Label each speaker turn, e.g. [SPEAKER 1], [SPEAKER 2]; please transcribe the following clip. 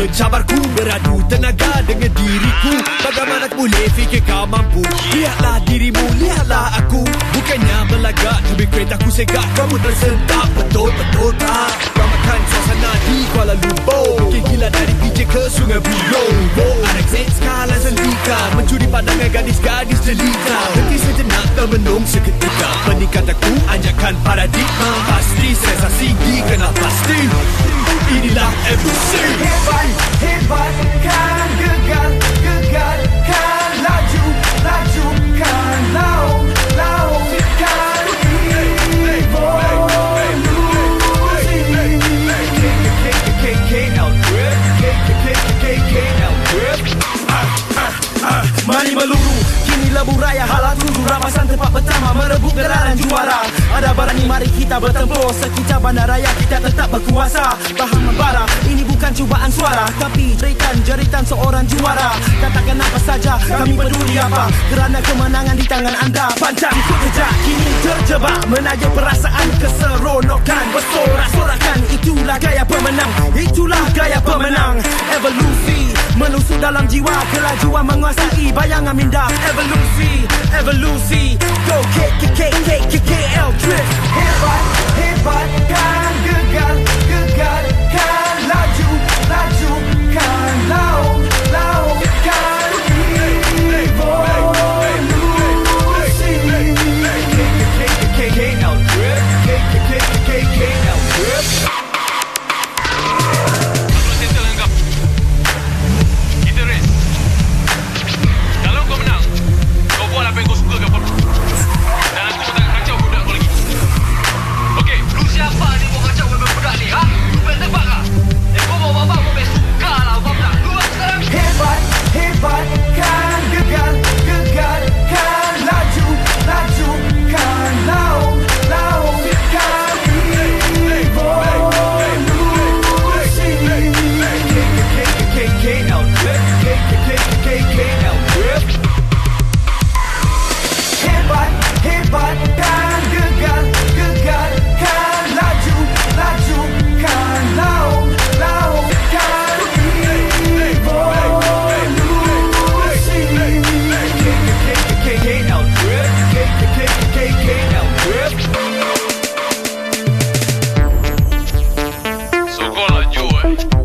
[SPEAKER 1] mencabarku, beradu tenaga dengan diriku. Bagaimana boleh fikir kau mampu? Lihatlah dirimu, lihatlah aku. Bukannya melagak, tapi keretaku segak. Kau pun tersentak, betul-betul tak? Kau makan suasana di Kuala Lumpur, bikin gila dari PJ ke Sungai Buloh. RXZ skala selika, mencuri pandangan gadis-gadis jelita. Henti sejenak, termenung seketika. Peningkatanku anjakan paradigma. Pasti sensasi dikenal pasti. Inilah MC.
[SPEAKER 2] Hebat, hebat kan, gegar, gegar kan, laju, laju kan, laung, laung kan,
[SPEAKER 1] Mari meluru, kini lebuh raya halat dulu. Rapasan tempat pertama merebut gelaran juara. Ada berani mari kita bertempur. Sekejap bandaraya kita tetap berkuasa. Faham membara, ini bukan cubaan suara, tapi jeritan seorang juara. Katakan apa saja, kami peduli apa, kerana kemenangan di tangan anda. Panjang ikut jejak, kini terjebak, menagih perasaan keseronokan. Bersorak-sorakan, itulah gaya pemenang. Itulah gaya pemenang. Evolusi menusuk dalam jiwa, kelajuan menguasai bayangan minda. Evolusi, evolusi. Go KL Trip.
[SPEAKER 2] hebat, hebat kan, gegar, gegar kan, laju, laju kan, laung, laung kan, evolusi.
[SPEAKER 1] KL Trip, KL Trip.
[SPEAKER 3] Aku settle dengan kau. Kita race. Kalau kau menang, kau buat apa yang kau suka kau. Dan aku tak kacau budak kau lagi. Okey, lu siapa ni mau kacau budak ni? Ha? Lu pengen tebak kah? Kau mau bapak kau pengen suka lah. Kau tak? Lu buat sekarang.
[SPEAKER 2] Hebat, hebat kan, gegar, gegar kan, laju, laju kan, laung, laung kan, evolusi.
[SPEAKER 1] KL Trip, KL Trip.
[SPEAKER 2] Hebat, hebat kan, gegar, gegar kan, laju, laju kan, laung, laung kan, evolusi.
[SPEAKER 1] KL Trip, KL Trip.
[SPEAKER 3] So kau laju